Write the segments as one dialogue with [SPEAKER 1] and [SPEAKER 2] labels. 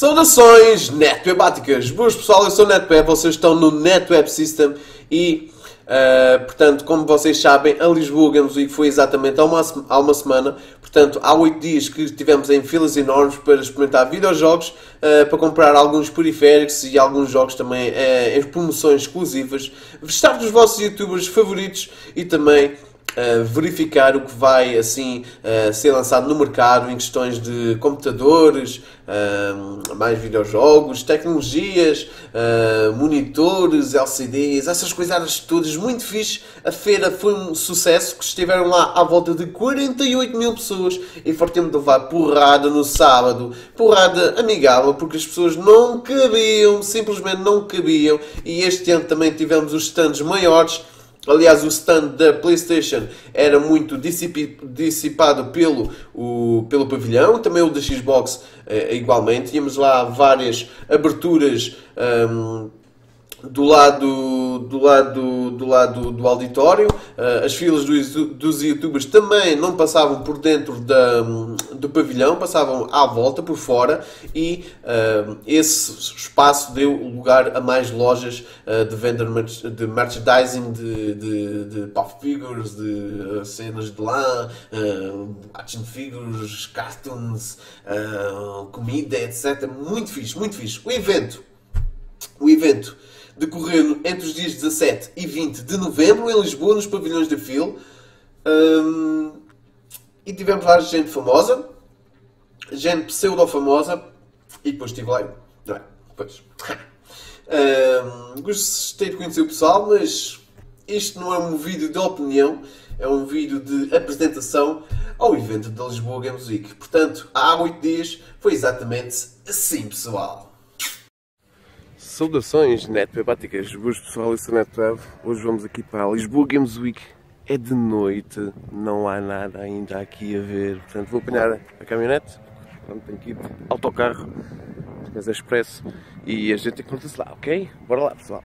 [SPEAKER 1] Saudações netwebáticas! Boas pessoal, eu sou o NetWeb, vocês estão no NetWeb System e, portanto, como vocês sabem, a Lisboa Games Week foi exatamente há uma semana. Portanto, há 8 dias que estivemos em filas enormes para experimentar videojogos, para comprar alguns periféricos e alguns jogos também em promoções exclusivas, vestar dos vossos youtubers favoritos e também verificar o que vai assim ser lançado no mercado em questões de computadores, mais videojogos, tecnologias, monitores, LCDs, essas coisas todas, muito fixe. A feira foi um sucesso, que estiveram lá à volta de 48 mil pessoas e fartei-me de levar porrada no sábado, porrada amigável, porque as pessoas não cabiam, simplesmente não cabiam, e este ano também tivemos os stands maiores. Aliás, o stand da PlayStation era muito dissipado pelo pavilhão, também o da Xbox igualmente. Tínhamos lá várias aberturas do lado do auditório. As filas dos youtubers também não passavam por dentro do pavilhão, passavam à volta, por fora, e esse espaço deu lugar a mais lojas de venda de merchandising, de pop figures, de cenas de lã, action figures, cartoons, comida, etc. Muito fixe, muito fixe. O evento decorreu entre os dias 17 e 20 de novembro em Lisboa, nos pavilhões da FIL. E tivemos lá gente famosa, gente pseudo-famosa, e depois estive lá eu. Não é? Pois. Gostei de conhecer o pessoal, mas isto não é um vídeo de opinião, é um vídeo de apresentação ao evento da Lisboa Games Week. Portanto, há 8 dias foi exatamente assim, pessoal. Saudações netwebáticas, boas pessoal, eu sou o NetWeb. Hoje vamos aqui para a Lisboa Games Week. É de noite, não há nada ainda aqui a ver, portanto vou apanhar a caminhonete, portanto tenho que ir de autocarro, mas é expresso, e a gente encontra-se lá, ok? Bora lá, pessoal!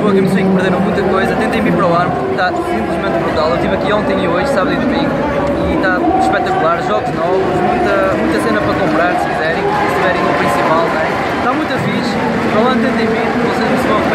[SPEAKER 2] pessoa que percebi que perderam muita coisa, tentem vir para o ar porque está simplesmente brutal. Eu estive aqui ontem e hoje, sábado e domingo, e está espetacular, jogos novos, muita cena para comprar se quiserem, se tiverem o principal, né? Está muito fixe, para lá tentem vir, vocês não se vão